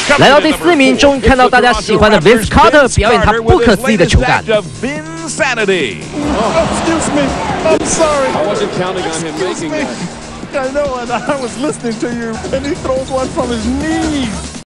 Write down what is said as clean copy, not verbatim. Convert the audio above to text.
来到第4名，终于看到大家喜欢的 Vince Carter 表演他不可思议的球感。 Insanity. Excuse me, I'm sorry. I wasn't counting on him making that. I know, and I was listening to you, and he throws one from his knees.